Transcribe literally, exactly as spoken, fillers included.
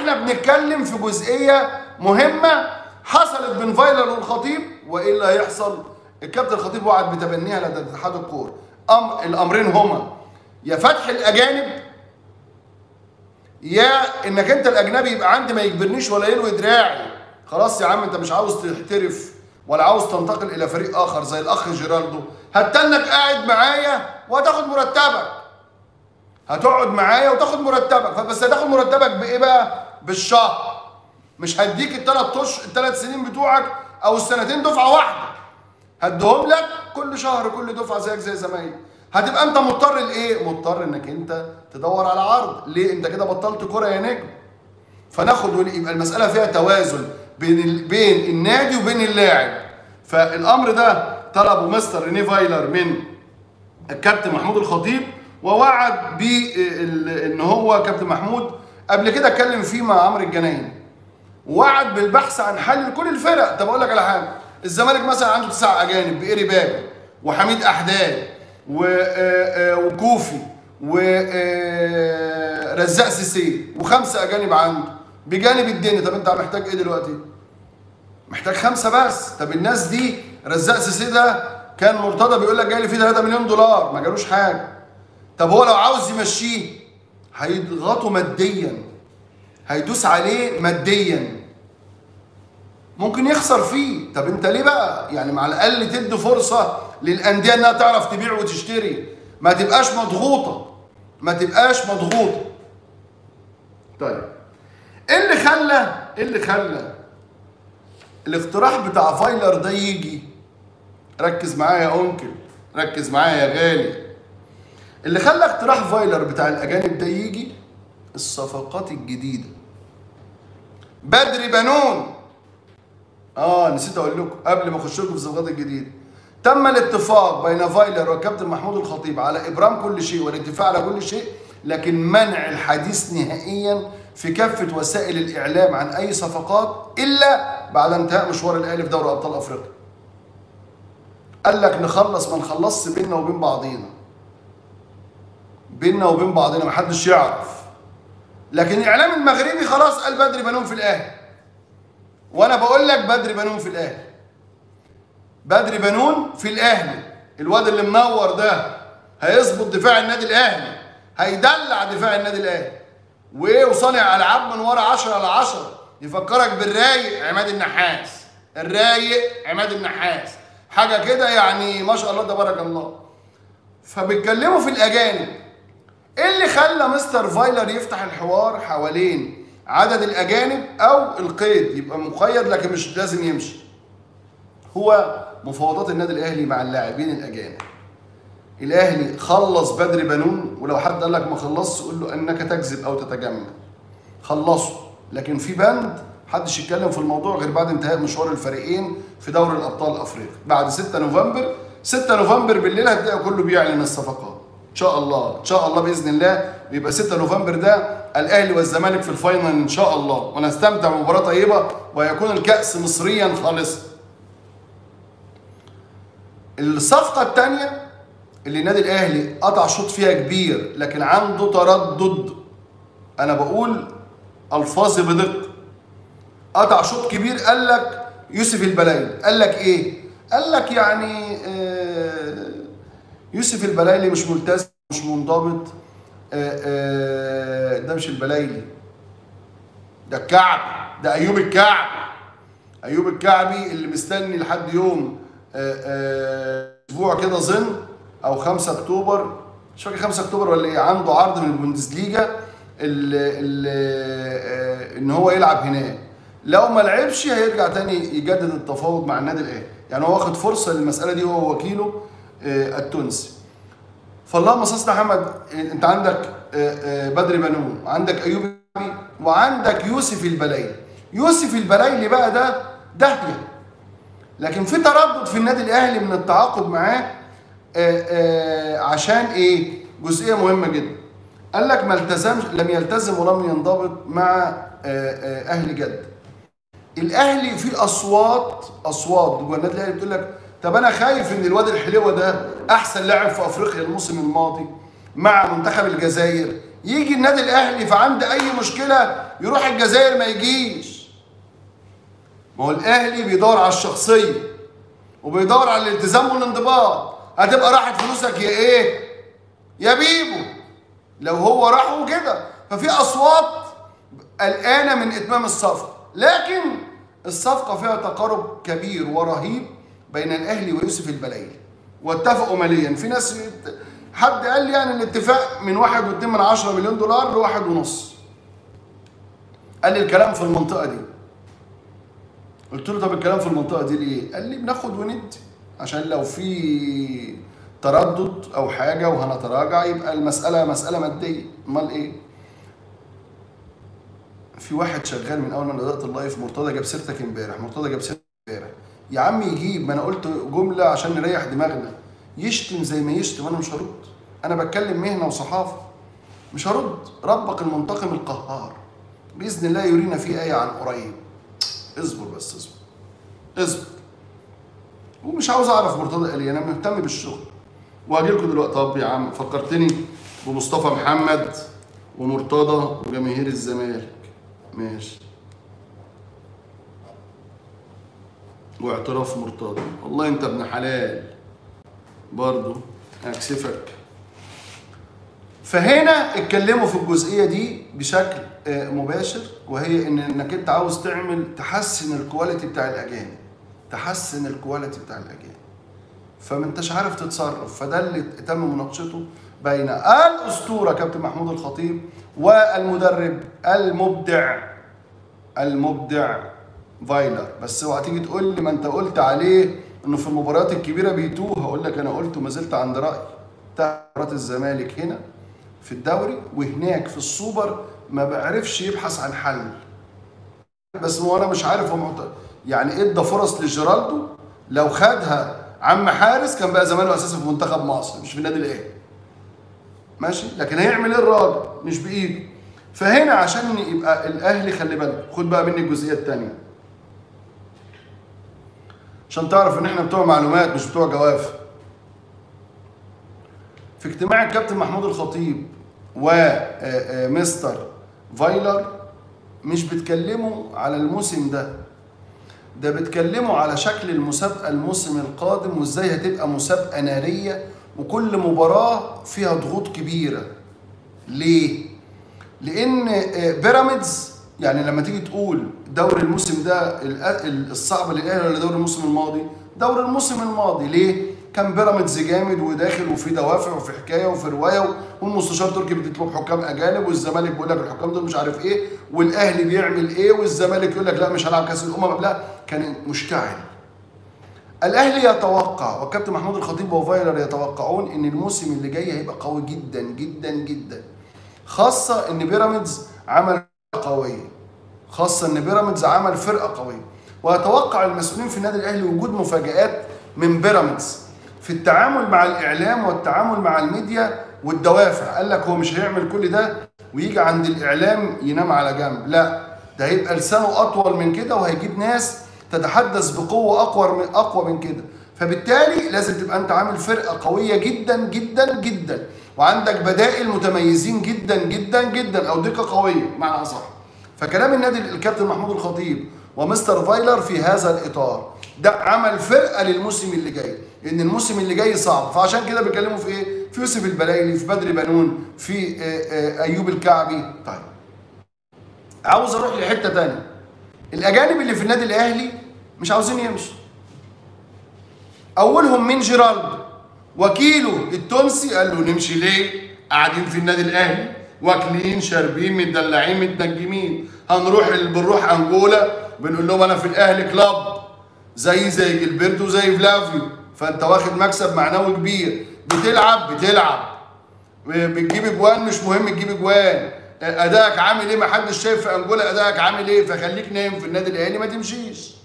احنا بنتكلم في جزئيه مهمه حصلت بين فايلر والخطيب، والا هيحصل الكابتن الخطيب وعد بتبنيها لدى اتحاد الكوره. أم الامرين هما يا فتح الاجانب، يا انك انت الاجنبي يبقى عندي ما يجبرنيش ولا يلوي دراعي. خلاص يا عم انت مش عاوز تحترف ولا عاوز تنتقل الى فريق اخر زي الاخ جيرالدو، هتنك قاعد معايا وهتاخد مرتبك. هتقعد معايا وتاخد مرتبك، فبس هتاخد مرتبك بايه بقى؟ بالشهر. مش هديك الثلاث اشهر الثلاث سنين بتوعك او السنتين دفعه واحده، هديهم لك كل شهر كل دفعه زيك زي زمايلك. هتبقى انت مضطر لايه؟ مضطر انك انت تدور على عرض. ليه؟ انت كده بطلت كوره يا نجم. فناخد يبقى المساله فيها توازن بين ال... بين النادي وبين اللاعب. فالامر ده طلبه مستر رينيه فايلر من الكابتن محمود الخطيب، ووعد بان هو كابتن محمود قبل كده اتكلم فيه مع عمرو الجنايني، ووعد بالبحث عن حل لكل الفرق. طب اقول لك على حاجه، الزمالك مثلا عنده تسع اجانب، بإيري بابا وحميد احداد وكوفي ورزاق سيسي، وخمسه اجانب عنده بجانب الدنيا. طب انت محتاج ايه دلوقتي؟ محتاج خمسه بس. طب الناس دي، رزاق سيسي ده كان مرتضى بيقول لك جاي لي فيه ثلاثة مليون دولار، ما جالوش حاجه. طب هو لو عاوز يمشيه هيضغطه ماديا، هيدوس عليه ماديا، ممكن يخسر فيه. طب انت ليه بقى؟ يعني مع الاقل تدي فرصه للانديه انها تعرف تبيع وتشتري، ما تبقاش مضغوطه، ما تبقاش مضغوطه. طيب ايه اللي خلى ايه اللي خلى الاقتراح بتاع فايلر ده يجي؟ ركز معايا يا انكل، ركز معايا يا غالي. اللي خلى اقتراح فايلر بتاع الاجانب ده يجي الصفقات الجديده. بدري بنون، اه نسيت اقول لكم قبل ما اخش لكم في الصفقات الجديده، تم الاتفاق بين فايلر والكابتن محمود الخطيب على ابرام كل شيء والاتفاق على كل شيء، لكن منع الحديث نهائيا في كافه وسائل الاعلام عن اي صفقات الا بعد انتهاء مشوار الاهلي في دوري ابطال افريقيا. قال لك نخلص ما نخلصش بيننا وبين بعضينا، بيننا وبين بعضنا محدش يعرف. لكن الاعلام المغربي خلاص قال بدري بنون في الاهلي، وانا بقول لك بدري بنون في الاهلي، بدري بنون في الاهلي. الواد اللي منور ده هيظبط دفاع النادي الاهلي، هيدلع دفاع النادي الاهلي، وايه وصانع العاب من ورا عشرة على عشرة. يفكرك بالرايق عماد النحاس، الرايق عماد النحاس، حاجه كده يعني ما شاء الله تبارك الله. فبيتكلموا في الاجانب. ايه اللي خلى مستر فايلر يفتح الحوار حوالين عدد الاجانب او القيد؟ يبقى مقيد لكن مش لازم يمشي. هو مفاوضات النادي الاهلي مع اللاعبين الاجانب. الاهلي خلص بدري بنون، ولو حد قال لك ما خلصش قول له انك تكذب او تتجمل. خلصوا، لكن في بند محدش يتكلم في الموضوع غير بعد انتهاء مشوار الفريقين في دوري الابطال الافريقي. بعد ستة نوفمبر، ستة نوفمبر بالليل هتلاقي كله بيعلن الصفقات. ان شاء الله ان شاء الله باذن الله بيبقى ستة نوفمبر ده الاهلي والزمالك في الفاينل ان شاء الله، ونستمتع بمباراه طيبه ويكون الكاس مصريا خالصا. الصفقه الثانيه اللي النادي الاهلي قطع شوط فيها كبير لكن عنده تردد، انا بقول الفاظي بدقه، قطع شوط كبير. قال لك يوسف البلايلي، قال لك ايه؟ قال لك يعني آه يوسف البلايلي مش ملتزم مش منضبط. آه آه ده مش البلايلي، ده الكعب، ده ايوب الكعب، ايوب الكعبي اللي مستني لحد يوم اسبوع آه آه كده ظن او خمسة اكتوبر، مش فاكر خمسة اكتوبر ولا ايه، عنده عرض من البوندسليجا ان هو يلعب هناك. لو ما لعبش هيرجع تاني يجدد التفاوض مع النادي الاهلي، يعني هو واخد فرصه للمساله دي هو وكيله التونسي. فاللهم صل على محمد، انت عندك بدري بنون وعندك ايوب الكعبي وعندك يوسف البلايلي. يوسف البلايلي بقى ده داهيه، لكن في تردد في النادي الاهلي من التعاقد معاه. عشان ايه؟ جزئيه مهمه جدا. قال لك ما التزمش، لم يلتزم ولم ينضبط مع اهل جده. الاهلي في اصوات اصوات جوه النادي الاهلي بتقول لك طب انا خايف ان الواد الحليوه ده احسن لاعب في افريقيا الموسم الماضي مع منتخب الجزائر يجي النادي الاهلي فعنده اي مشكله يروح الجزائر ما يجيش. ما هو الاهلي بيدور على الشخصيه وبيدور على الالتزام والانضباط. هتبقى راحت فلوسك يا ايه يا بيبو لو هو راح وكده. ففي اصوات قلقانه من اتمام الصفقه، لكن الصفقه فيها تقارب كبير ورهيب بين الاهلي ويوسف البلايلي، واتفقوا ماليا. في ناس حد قال لي يعني الاتفاق من واحد واتنين من عشرة مليون دولار لواحد ونص. قال لي الكلام في المنطقه دي. قلت له طب الكلام في المنطقه دي ليه؟ قال لي بناخد وندي عشان لو في تردد او حاجه وهنتراجع يبقى المساله مساله ماديه. امال ايه؟ في واحد شغال من اول ما بدات اللايف، مرتضى جاب سيرتك امبارح، مرتضى جاب سيرتك امبارح. يا عم يجيب، ما انا قلت جمله عشان نريح دماغنا. يشتم زي ما يشتم، انا مش هرد. انا بتكلم مهنه وصحافه، مش هرد. ربك المنتقم القهار باذن الله يرينا فيه ايه عن قريب. اصبر بس، اصبر اصبر. ومش عاوز اعرف مرتضى قال ايه، انا مهتم بالشغل. وهاجي لكم دلوقتي. طب يا عم فكرتني بمصطفى محمد ومرتضى وجماهير الزمالك. ماشي. واعتراف مرتضى، والله انت ابن حلال برضه هكسفك. فهنا اتكلموا في الجزئيه دي بشكل مباشر، وهي ان انك انت عاوز تعمل تحسن الكواليتي بتاع الاجانب، تحسن الكواليتي بتاع الاجانب. فما انتش عارف تتصرف. فده اللي تم مناقشته بين الاسطوره كابتن محمود الخطيب والمدرب المبدع المبدع فايلر. بس اوعى تيجي تقول لي ما انت قلت عليه انه في المباريات الكبيره بيتوه. هقول لك انا قلت وما زلت عند رايي. مباراه الزمالك هنا في الدوري وهناك في السوبر ما بعرفش يبحث عن حل. بس هو انا مش عارف هو محت... يعني ادى فرص لجيرالدو، لو خدها عم حارس كان بقى زمانه اساسا في منتخب مصر مش في النادي الاهلي. ماشي، لكن هيعمل ايه الراجل؟ مش بايده. فهنا عشان يبقى الاهلي، خلي بالك، خد بقى مني الجزئيه الثانيه عشان تعرف ان احنا بتوع معلومات مش بتوع جواف. في اجتماع الكابتن محمود الخطيب ومستر فايلر مش بيتكلموا على الموسم ده، ده بيتكلموا على شكل المسابقه الموسم القادم وازاي هتبقى مسابقه ناريه وكل مباراه فيها ضغوط كبيره. ليه؟ لان بيراميدز يعني لما تيجي تقول دوري الموسم ده الصعب للاهلي ولا دوري الموسم الماضي؟ دوري الموسم الماضي. ليه؟ كان بيراميدز جامد وداخل وفي دوافع وفي حكايه وفي روايه، والمستشار تركي بتطلب حكام اجانب، والزمالك بيقول لك الحكام دول مش عارف ايه، والاهلي بيعمل ايه، والزمالك يقول لك لا مش هلعب كاس الامم. لا، كان مشتعل. الاهلي يتوقع والكابتن محمود الخطيب وفايلر يتوقعون ان الموسم اللي جاي هيبقى قوي جدا جدا جدا، خاصه ان بيراميدز عمل قويه، خاصه ان بيراميدز عمل فرقه قويه. ويتوقع المسؤولين في النادي الاهلي وجود مفاجآت من بيراميدز في التعامل مع الاعلام والتعامل مع الميديا والدوافع. قال لك هو مش هيعمل كل ده ويجي عند الاعلام ينام على جنب، لا، ده هيبقى لسانه اطول من كده وهيجيب ناس تتحدث بقوه اقوى من اقوى من كده. فبالتالي لازم تبقى انت عامل فرقه قويه جدا جدا جدا، وعندك بدائل متميزين جدا جدا جدا، او دقه قويه معنى اصح. فكلام النادي الكابتن محمود الخطيب ومستر فايلر في هذا الاطار، ده عمل فرقه للموسم اللي جاي، ان الموسم اللي جاي صعب. فعشان كده بيتكلموا في ايه؟ في يوسف البلايلي، في بدر بنون، في ايوب الكعبي. طيب عاوز اروح لحته ثانيه. الاجانب اللي في النادي الاهلي مش عاوزين يمشوا. اولهم من جيرالدو وكيله التونسي، قال له نمشي ليه؟ قاعدين في النادي الاهلي واكلين شاربين متدلعين متنجمين، هنروح بنروح انجولا بنقول لهم انا في الاهلي كلاب زي زي جilberto وزي فلافيو، فانت واخد مكسب معنوي كبير. بتلعب بتلعب بتجيب اجوان، مش مهم تجيب اجوان، ادائك عامل ايه؟ ما حدش شايف في انجولا ادائك عامل ايه، فخليك نايم في النادي الاهلي ما تمشيش.